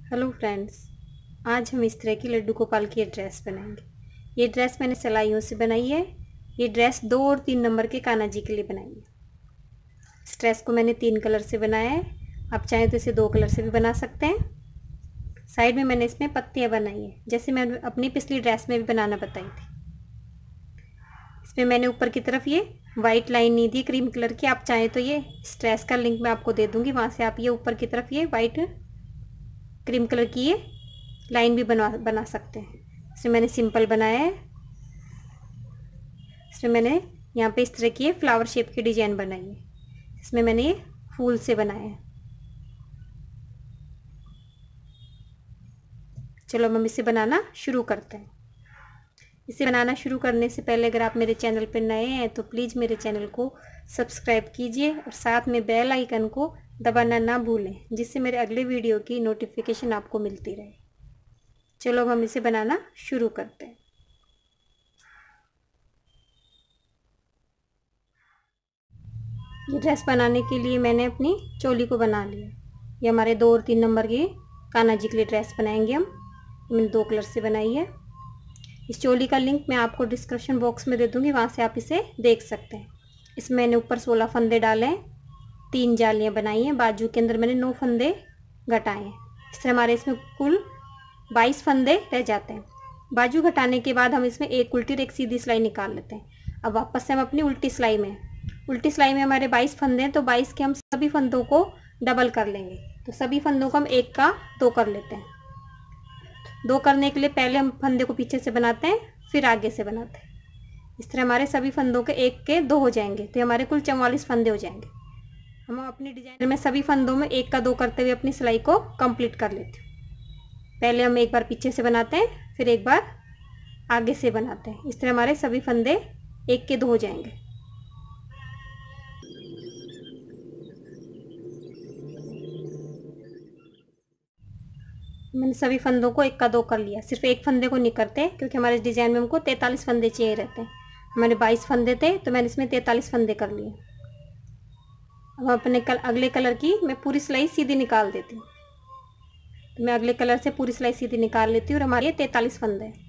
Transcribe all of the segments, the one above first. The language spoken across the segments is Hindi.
हेलो फ्रेंड्स, आज हम इस तरह की लड्डू गोपाल की ड्रेस बनाएंगे। ये ड्रेस मैंने सिलाइयों से बनाई है। ये ड्रेस 2 और 3 नंबर के कान्हा जी के लिए बनाई है। इस ड्रेस को मैंने 3 कलर से बनाया है। आप चाहें तो इसे 2 कलर से भी बना सकते हैं। साइड में मैंने इसमें पत्तियां बनाई है, जैसे मैंने अपनी पिछली ड्रेस में भी बनाना बताई थी। इसमें मैंने ऊपर की तरफ ये वाइट लाइन नहीं दी क्रीम कलर की। आप चाहें तो ये इस ड्रेस का लिंक मैं आपको दे दूंगी, वहाँ से आप ये ऊपर की तरफ ये वाइट क्रीम कलर की ये लाइन भी बना सकते हैं। इसमें मैंने सिंपल बनाया है। इसमें मैंने यहाँ पे इस तरह की फ्लावर शेप की डिजाइन बनाई है। इसमें मैंने ये फूल से बनाया है। चलो हम इसे बनाना शुरू करते हैं। इसे बनाना शुरू करने से पहले अगर आप मेरे चैनल पर नए हैं तो प्लीज़ मेरे चैनल को सब्सक्राइब कीजिए और साथ में बेल आइकन को दबाना ना भूलें, जिससे मेरे अगले वीडियो की नोटिफिकेशन आपको मिलती रहे। चलो अब हम इसे बनाना शुरू करते हैं। ये ड्रेस बनाने के लिए मैंने अपनी चोली को बना लिया। ये हमारे 2 और 3 नंबर की कान्हा जी के लिए ड्रेस बनाएंगे हम। मैंने 2 कलर से बनाई है। इस चोली का लिंक मैं आपको डिस्क्रिप्शन बॉक्स में दे दूँगी, वहाँ से आप इसे देख सकते हैं। इसमें मैंने ऊपर 16 फंदे डाले हैं, 3 जालियाँ बनाई हैं। बाजू के अंदर मैंने 9 फंदे घटाए हैं। इस तरह हमारे इसमें कुल 22 फंदे रह जाते हैं। बाजू घटाने के बाद हम इसमें एक उल्टी और एक सीधी सिलाई निकाल लेते हैं। अब वापस से हम अपनी उल्टी सिलाई में हमारे 22 फंदे हैं, तो 22 के हम सभी फंदों को डबल कर लेंगे। तो सभी फंदों को हम 1 का 2 कर लेते हैं। 2 करने के लिए पहले हम फंदे को पीछे से बनाते हैं, फिर आगे से बनाते हैं। इस तरह हमारे सभी फंदों के 1 के 2 हो जाएंगे, तो हमारे कुल 44 फंदे हो जाएंगे। हम अपनी डिजाइन में सभी फंदों में 1 का 2 करते हुए अपनी सिलाई को कंप्लीट कर लेते हैं। पहले हम एक बार पीछे से बनाते हैं, फिर एक बार आगे से बनाते हैं। इस तरह हमारे सभी फंदे 1 के 2 हो जाएंगे। मैंने सभी फंदों को 1 का 2 कर लिया। सिर्फ एक फंदे को नहीं करते, क्योंकि हमारे डिजाइन में हमको 43 फंदे चाहिए रहते हैं। हमारे 22 फंदे थे, तो मैंने इसमें 43 फंदे कर लिए। अब अपने अगले कलर की मैं पूरी सिलाई सीधी निकाल देती हूँ। तो मैं अगले कलर से पूरी सिलाई सीधी निकाल लेती हूँ और हमारे 43 फंदे हैं।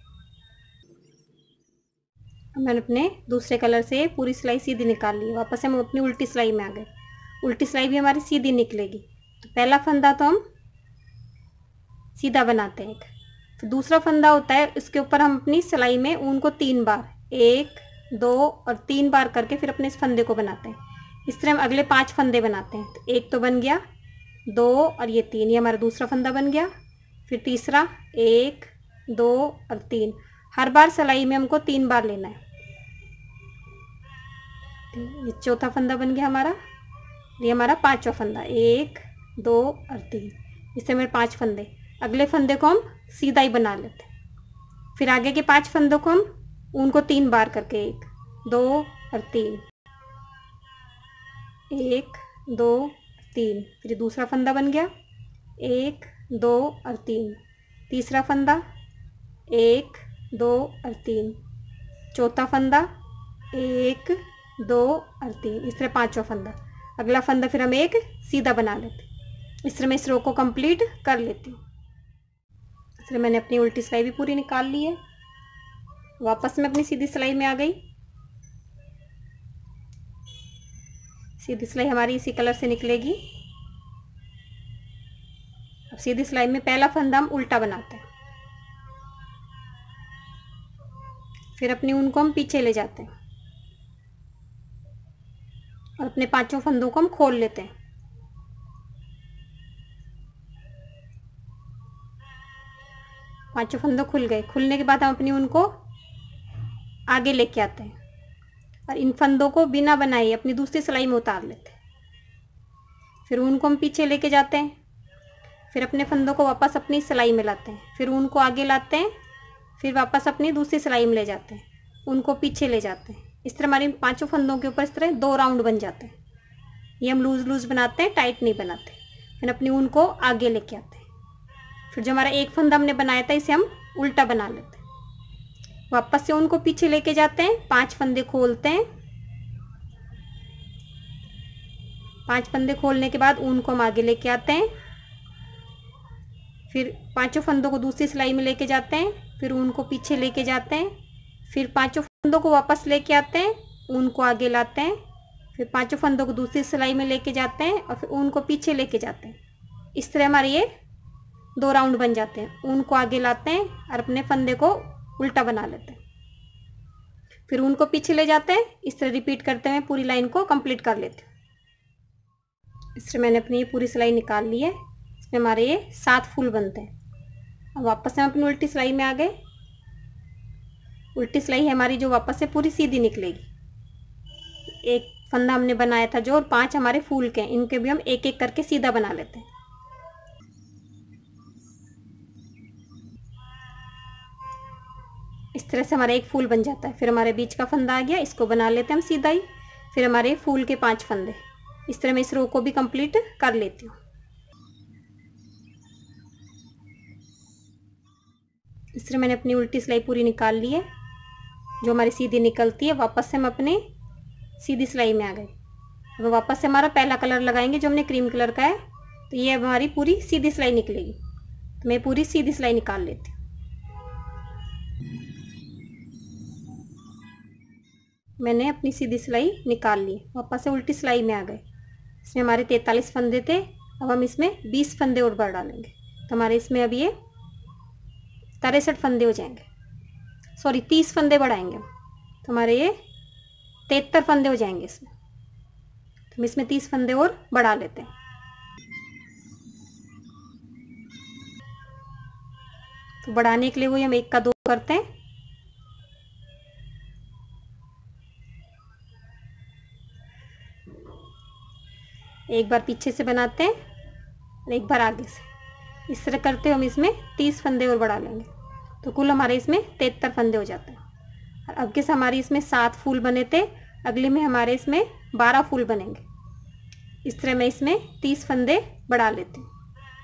मैंने अपने दूसरे कलर से पूरी सिलाई सीधी निकाल ली। वापस हम अपनी उल्टी सिलाई में आ गए। उल्टी सिलाई भी हमारी सीधी निकलेगी। तो पहला फंदा तो हम सीधा बनाते हैं एक, फिर दूसरा फंदा होता है, इसके ऊपर हम अपनी सिलाई में ऊन को 3 बार 1 2 और 3 बार करके फिर अपने इस फंदे को बनाते हैं। इस तरह हम अगले 5 फंदे बनाते हैं। तो 1 तो बन गया, 2 और ये 3, ये हमारा दूसरा फंदा बन गया। फिर तीसरा 1 2 और 3। हर बार सिलाई में हमको 3 बार लेना है। ये चौथा फंदा बन गया हमारा। ये हमारा 5वां फंदा, 1 2 और 3। इससे मेरे 5 फंदे। अगले फंदे को हम सीधा ही बना लेते हैं। फिर आगे के 5 फंदों को हम उनको 3 बार करके 1 2 और 3, 1 2 3। फिर दूसरा फंदा बन गया, 1 2 और 3। तीसरा फंदा 1 2 और 3। चौथा फंदा 1 2 और 3। इस तरह 5वां फंदा। अगला फंदा फिर हम एक सीधा बना लेते। इस तरह मैं इस रो को कंप्लीट कर लेती हूँ। इस तरह मैंने अपनी उल्टी सिलाई भी पूरी निकाल ली है। वापस मैं अपनी सीधी सिलाई में आ गई। सीधी सिलाई हमारी इसी कलर से निकलेगी। अब सीधी सिलाई में पहला फंदा हम उल्टा बनाते हैं, फिर अपनी ऊन को हम पीछे ले जाते हैं और अपने 5 फंदों को हम खोल लेते हैं। पांचों फंदे खुल गए। खुलने के बाद हम अपनी ऊन को आगे लेके आते हैं और इन फंदों को बिना बनाए अपनी दूसरी सिलाई में उतार लेते हैं। फिर ऊन को हम पीछे लेके जाते हैं, फिर अपने फंदों को वापस अपनी सिलाई में लाते हैं, फिर ऊन को आगे लाते हैं, फिर वापस अपनी दूसरी सिलाई में ले जाते हैं, उनको पीछे ले जाते हैं। इस तरह हमारी 5 फंदों के ऊपर इस तरह 2 राउंड बन जाते हैं। ये हम लूज लूज बनाते हैं, टाइट नहीं बनाते। फिर अपनी ऊन को आगे लेके आते हैं। फिर जो हमारा एक फंदा हमने बनाया था, इसे हम उल्टा बना लेते हैं। वापस से उनको पीछे लेके जाते हैं, 5 फंदे खोलते हैं। 5 फंदे खोलने के बाद ऊन को हम आगे लेके आते हैं, फिर पांचों फंदों को दूसरी सिलाई में लेके जाते हैं, फिर ऊन को पीछे लेके जाते हैं, फिर पांचों फंदों को वापस लेके आते हैं, ऊन को आगे लाते हैं, फिर पांचों फंदों को दूसरी सिलाई में लेके जाते हैं और फिर ऊन को पीछे लेके जाते हैं। इस तरह हमारे ये 2 राउंड बन जाते हैं। ऊन को आगे लाते हैं और अपने फंदे को उल्टा बना लेते हैं, फिर ऊन को पीछे ले जाते हैं। इस तरह रिपीट करते हुए पूरी लाइन को कंप्लीट कर लेते हैं। इस तरह मैंने अपनी ये पूरी सिलाई निकाल ली है। इसमें हमारे ये 7 फूल बनते हैं। अब वापस हम अपनी उल्टी सिलाई में आ गए। उल्टी सिलाई है हमारी जो वापस से पूरी सीधी निकलेगी। एक फंदा हमने बनाया था जो, और 5 हमारे फूल के हैं, इनके भी हम एक एक करके सीधा बना लेते हैं। इस तरह से हमारा एक फूल बन जाता है। फिर हमारे बीच का फंदा आ गया, इसको बना लेते हैं हम सीधा ही। फिर हमारे फूल के 5 फंदे। इस तरह मैं इस रो को भी कंप्लीट कर लेती हूँ। इस तरह मैंने अपनी उल्टी सिलाई पूरी निकाल ली है। जो हमारी सीधी निकलती है, वापस से हम अपने सीधी सिलाई में आ गए। अब वापस से हमारा पहला कलर लगाएंगे जो हमने क्रीम कलर का है, तो ये हमारी पूरी सीधी सिलाई निकलेगी। तो मैं पूरी सीधी सिलाई निकाल लेती हूँ। मैंने अपनी सीधी सिलाई निकाल ली। वापस से उल्टी सिलाई में आ गए। इसमें हमारे 43 फंदे थे। अब हम इसमें 20 फंदे और बढ़ा डालेंगे, तो हमारे इसमें अब ये 63 फंदे हो जाएंगे। सॉरी, 30 फंदे बढ़ाएंगे हम, तो हमारे ये 73 फंदे हो जाएंगे इसमें। तो हम इसमें 30 फंदे और बढ़ा लेते हैं। तो बढ़ाने के लिए वही हम 1 का 2 करते हैं। एक बार पीछे से बनाते हैं और एक बार आगे से। इस तरह करते हुए हम इसमें 30 फंदे और बढ़ा लेंगे, तो कुल हमारे इसमें 73 फंदे हो जाते हैं। और अब के हमारे इसमें 7 फूल बने थे, अगले में हमारे इसमें 12 फूल बनेंगे। इस तरह मैं इसमें 30 फंदे बढ़ा लेती हूँ।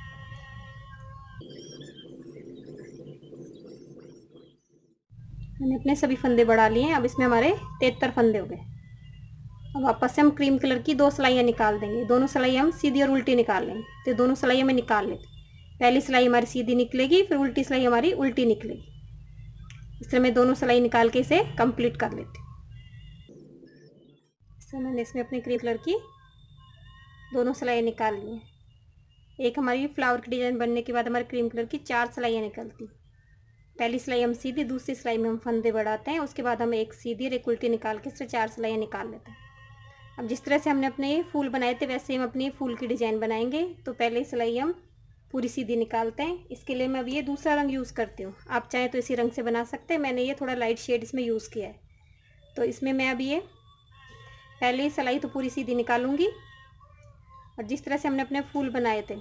मैंने अपने सभी फंदे बढ़ा लिए हैं। अब इसमें हमारे 73 फंदे हो गए। अब वापस से हम क्रीम कलर की 2 सिलाइयाँ निकाल देंगे। दोनों सिलाई हम सीधी और उल्टी निकाल लेंगे। तो दोनों सिलाइयाँ में निकाल लेते। पहली सिलाई हमारी सीधी निकलेगी, फिर उल्टी सिलाई हमारी उल्टी निकलेगी। इस तरह मैं दोनों सिलाई निकाल के इसे कंप्लीट कर लेती हूँ। इस तरह मैंने इसमें अपनी क्रीम कलर की दोनों सिलाइयाँ निकाल ली हैं। एक हमारी फ्लावर की डिज़ाइन बनने के बाद हमारी क्रीम कलर की 4 सिलाइयाँ निकलती। पहली सिलाई हम सीधी, दूसरी सिलाई में हम फंदे बढ़ाते हैं, उसके बाद हम एक सीधी और एक उल्टी निकाल के इस तरह 4 सिलाइयाँ निकाल लेते हैं। अब जिस तरह से हमने अपने ये फूल बनाए थे वैसे हम अपनी फूल की डिज़ाइन बनाएंगे। तो पहले सिलाई हम पूरी सीधी निकालते हैं। इसके लिए मैं अब ये दूसरा रंग यूज़ करती हूँ। आप चाहें तो इसी रंग से बना सकते हैं। मैंने ये थोड़ा लाइट शेड इसमें यूज़ किया है। तो इसमें मैं अब ये पहले सिलाई तो पूरी सीधी निकालूंगी, और जिस तरह से हमने अपने फूल बनाए थे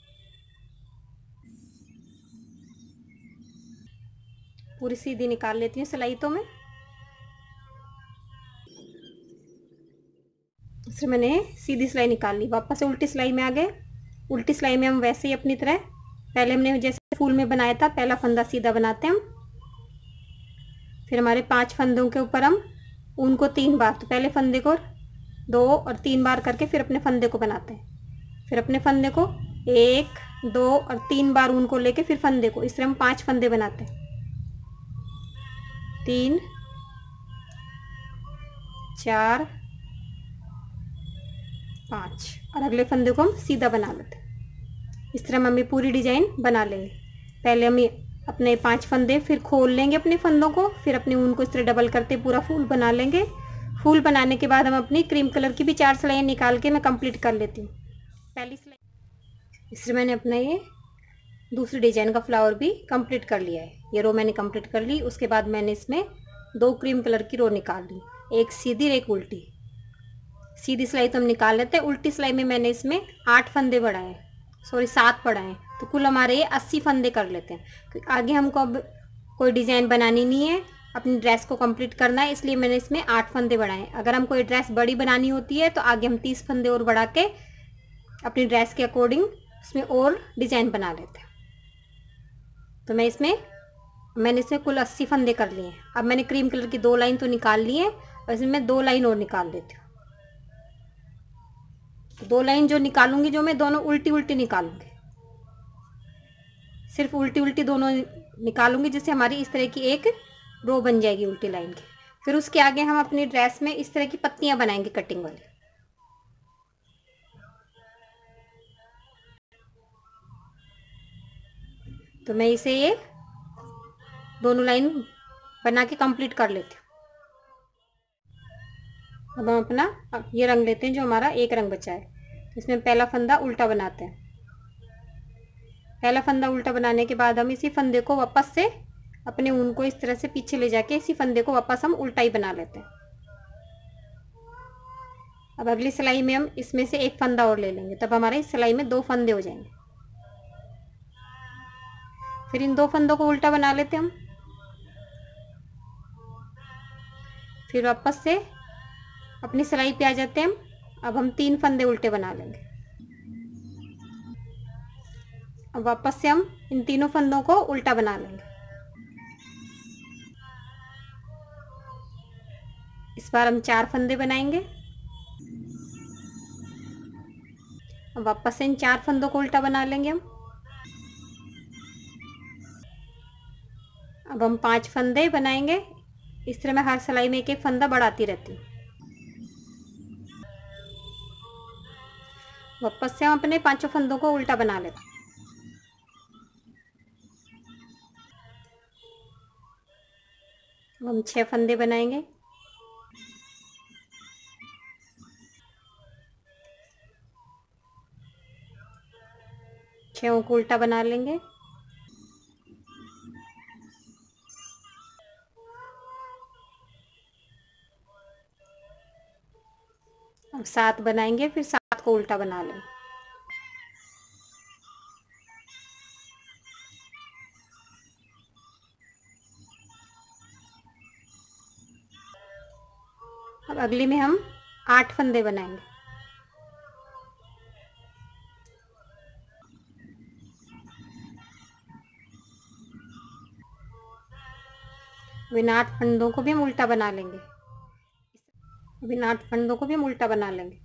पूरी सीधी निकाल लेती हूँ सिलाई। तो मैं इससे मैंने सीधी सिलाई निकाल ली। वापस से उल्टी सिलाई में आ गए। उल्टी सिलाई में हम वैसे ही अपनी तरह पहले हमने जैसे फूल में बनाया था, पहला फंदा सीधा बनाते हैं हम। फिर हमारे 5 फंदों के ऊपर हम उनको 3 बार, तो पहले फंदे को 2 और 3 बार करके फिर अपने फंदे को बनाते हैं। फिर अपने फंदे को 1, 2 और 3 बार उनको लेके फिर फंदे को, इस तरह हम 5 फंदे बनाते हैं। 3, 4, 5 और अगले फंदे को हम सीधा बना लेते हैं। इस तरह हम हमें पूरी डिजाइन बना लेंगे। पहले हम अपने 5 फंदे फिर खोल लेंगे अपने फंदों को, फिर अपने ऊन को इस तरह डबल करते पूरा फूल बना लेंगे। फूल बनाने के बाद हम अपनी क्रीम कलर की भी 4 सिलाइयाँ निकाल के मैं कंप्लीट कर लेती हूँ। पहली सिलाई इस तरह मैंने अपना ये दूसरी डिजाइन का फ्लावर भी कंप्लीट कर लिया है। ये रो मैंने कंप्लीट कर ली। उसके बाद मैंने इसमें 2 क्रीम कलर की रो निकाल ली, एक सीधी और एक उल्टी। सीधी सिलाई तो हम निकाल लेते हैं। उल्टी सिलाई में मैंने इसमें 8 फंदे बढ़ाए, सॉरी 7 बढ़ाए, तो कुल हमारे ये 80 फंदे कर लेते हैं। क्योंकि आगे हमको अब कोई डिज़ाइन बनानी नहीं है, अपनी ड्रेस को कंप्लीट करना है, इसलिए मैंने इसमें 8 फंदे बढ़ाए। अगर हम कोई ड्रेस बड़ी बनानी होती है तो आगे हम 30 फंदे और बढ़ा के अपनी ड्रेस के अकॉर्डिंग उसमें और डिज़ाइन बना लेते हैं। तो मैंने इसमें कुल 80 फंदे कर लिए हैं। अब मैंने क्रीम कलर की 2 लाइन तो निकाल ली है, और इसमें मैं 2 लाइन और निकाल लेती हूँ। 2 लाइन जो निकालूंगी, जो मैं दोनों उल्टी उल्टी निकालूंगी। सिर्फ उल्टी उल्टी दोनों निकालूंगी, जिससे हमारी इस तरह की एक रो बन जाएगी उल्टी लाइन की। फिर उसके आगे हम अपनी ड्रेस में इस तरह की पत्तियां बनाएंगे कटिंग वाली। तो मैं इसे ये दोनों लाइन बना के कंप्लीट कर लेती हूँ। अब हम अपना ये रंग लेते हैं, जो हमारा एक रंग बचा है। इसमें पहला फंदा उल्टा बनाते हैं। पहला फंदा उल्टा बनाने के बाद हम इसी फंदे को वापस से अपने ऊन को इस तरह से पीछे ले जाके इसी फंदे को वापस हम उल्टा ही बना लेते हैं। अब अगली सिलाई में हम इसमें से एक फंदा और ले लेंगे, तब हमारे इस सिलाई में 2 फंदे हो जाएंगे। फिर इन 2 फंदों को उल्टा बना लेते हैं हम। फिर वापस से अपनी सिलाई पे आ जाते हैं हम। अब हम 3 फंदे उल्टे बना लेंगे। अब वापस से हम इन तीनों फंदों को उल्टा बना लेंगे। इस बार हम 4 फंदे बनाएंगे। अब वापस से इन 4 फंदों को उल्टा बना लेंगे हम। अब हम 5 फंदे बनाएंगे। इस तरह मैं हर सिलाई में एक एक फंदा बढ़ाती रहती हूँ। वापस से हम अपने 5 फंदों को उल्टा बना लेते हैं। हम 6 फंदे बनाएंगे। छहों को उल्टा बना लेंगे। अब 7 बनाएंगे, फिर 7 को उल्टा बना लेंगे। अब अगली में हम 8 फंदे बनाएंगे। इन 8 फंदों को भी हम उल्टा बना लेंगे। अब इन 8 फंदों को भी हम उल्टा बना लेंगे।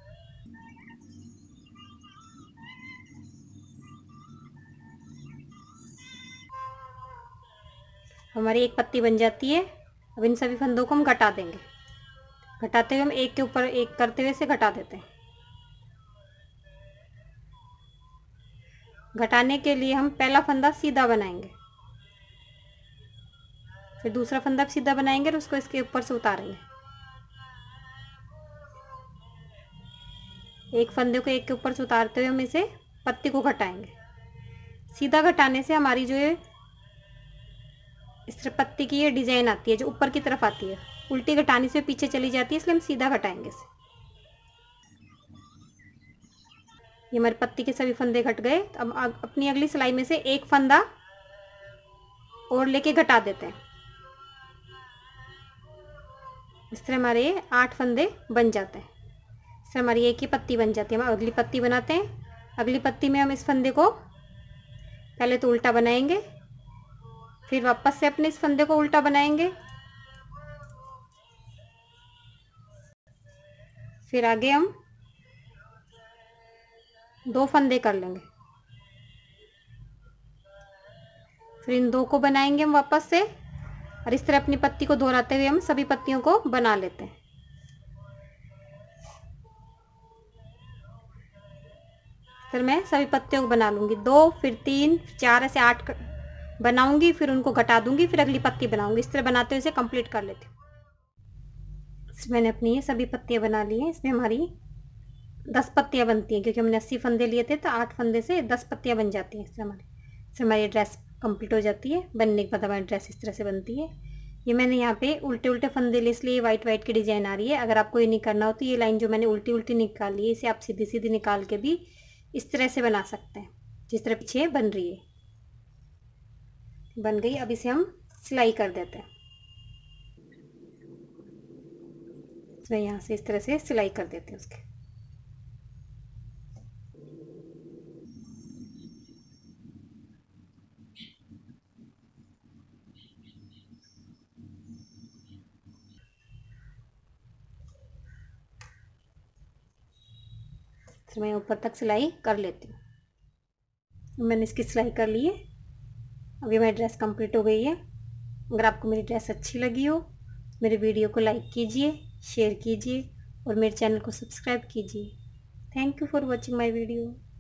हमारी एक पत्ती बन जाती है। अब इन सभी फंदों को हम घटा देंगे। घटाते हुए हम एक के ऊपर एक करते हुए इसे घटा देते हैं। घटाने के लिए हम पहला फंदा सीधा बनाएंगे, फिर दूसरा फंदा सीधा बनाएंगे और उसको इसके ऊपर से उतारेंगे। एक फंदे को एक के ऊपर से उतारते हुए हम इसे पत्ती को घटाएंगे। सीधा घटाने से हमारी जो ये इस तरह पत्ती की ये डिजाइन आती है, जो ऊपर की तरफ आती है। उल्टी घटाने से पीछे चली जाती है, इसलिए हम सीधा घटाएंगे इसे। ये हमारी पत्ती के सभी फंदे घट गए। अब अपनी अगली सिलाई में से एक फंदा और लेके घटा देते हैं। इस तरह हमारे 8 फंदे बन जाते हैं। इस तरह हमारी एक ही पत्ती बन जाती है। हम अगली पत्ती बनाते हैं। अगली पत्ती में हम इस फंदे को पहले तो उल्टा बनाएंगे, फिर वापस से अपने इस फंदे को उल्टा बनाएंगे, फिर आगे हम 2 फंदे कर लेंगे। फिर इन 2 को बनाएंगे हम वापस से, और इस तरह अपनी पत्ती को दोहराते हुए हम सभी पत्तियों को बना लेते हैं। फिर मैं सभी पत्तियों को बना लूँगी। 2, फिर 3, 4, ऐसे 8 बनाऊंगी, फिर उनको घटा दूंगी, फिर अगली पत्ती बनाऊंगी। इस तरह बनाते हुए इसे कंप्लीट कर लेती हूँ। मैंने अपनी ये सभी पत्तियाँ बना ली हैं। इसमें हमारी 10 पत्तियाँ बनती हैं, क्योंकि हमने 80 फंदे लिए थे, तो 8 फंदे से 10 पत्तियाँ बन जाती हैं। इससे हमारी ड्रेस कंप्लीट हो जाती है। बनने के बाद हमारी ड्रेस इस तरह से बनती है। ये मैंने यहाँ पे उल्टे उल्टे फंदे लिए, इसलिए वाइट वाइट की डिजाइन आ रही है। अगर आपको ये नहीं करना हो तो ये लाइन जो मैंने उल्टी उल्टी निकाली है, इसे आप सीधी सीधी निकाल के भी इस तरह से बना सकते हैं, जिस तरह पीछे बन रही है। बन गई। अब इसे हम सिलाई कर देते हैं। इसमें यहाँ से इस तरह से सिलाई कर देते हैं उसके। मैं ऊपर तक सिलाई कर लेती हूँ। मैंने इसकी सिलाई कर ली है। अभी हमारी ड्रेस कंप्लीट हो गई है। अगर आपको मेरी ड्रेस अच्छी लगी हो मेरे वीडियो को लाइक कीजिए, शेयर कीजिए और मेरे चैनल को सब्सक्राइब कीजिए। Thank you for watching my video.